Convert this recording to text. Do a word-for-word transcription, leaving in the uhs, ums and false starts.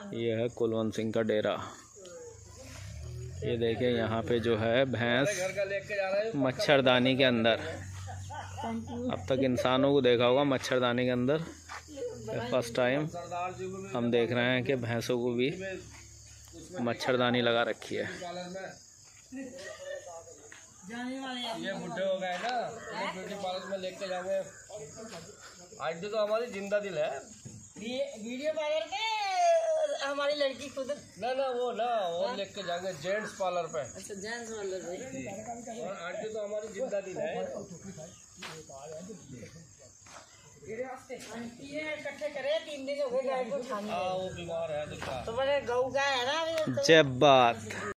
ये है कुलवंत सिंह का डेरा। ये देखिए यहाँ पे जो है भैंस मच्छरदानी के अंदर। अब तक इंसानों को देखा होगा मच्छरदानी के अंदर, फर्स्ट टाइम हम देख रहे हैं कि भैंसों को भी मच्छरदानी लगा रखी है। ये बुढ़े हो गए ना, ब्यूटी पार्लर में लेके जाएंगे। आज तो हमारी जिंदा दिल है। वीडियो पार्लर पे हमारी लड़की खुद ना ना वो ना वो लेके जाएंगे जेंट्स पार्लर पे। अच्छा जेंट्स पार्लर पे। और आज तो हमारी जिंदा दिल है। इकट्ठे करे तीन दिन हो गए गाय को खाने। हाँ वो बीमार है तो तो मैंने गऊ गाय है ना। जब बात